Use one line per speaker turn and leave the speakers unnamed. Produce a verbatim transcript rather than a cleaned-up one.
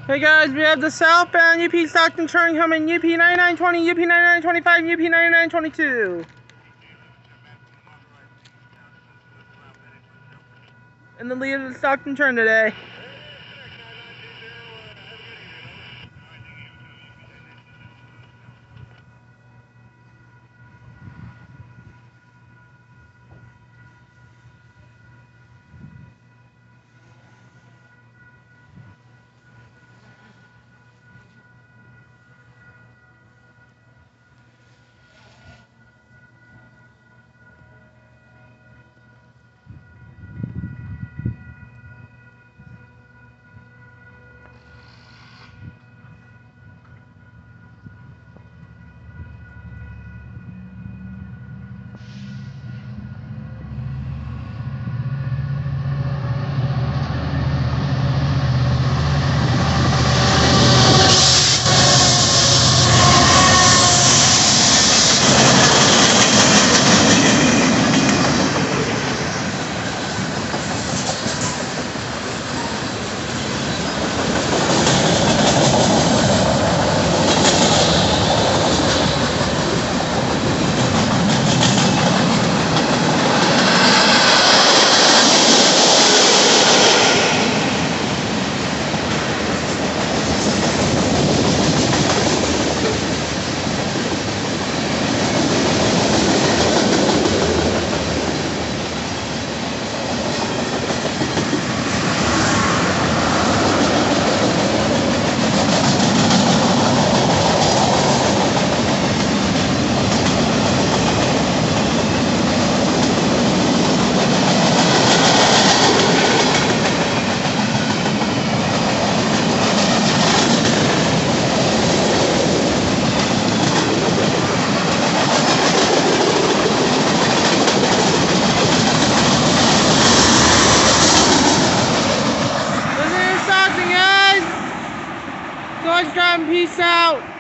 Hey guys, we have the southbound U P Stockton turn coming U P ninety-nine twenty, U P ninety-nine twenty-five, U P ninety-nine twenty-two. In the lead of the Stockton turn today. George Drum, peace out.